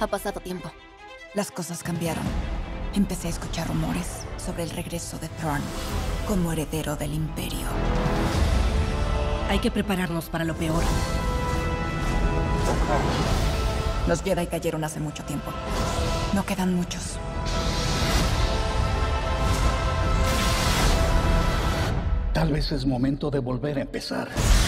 Ha pasado tiempo. Las cosas cambiaron. Empecé a escuchar rumores sobre el regreso de Thrawn como heredero del Imperio. Hay que prepararnos para lo peor. Los Jedi cayeron hace mucho tiempo. No quedan muchos. Tal vez es momento de volver a empezar.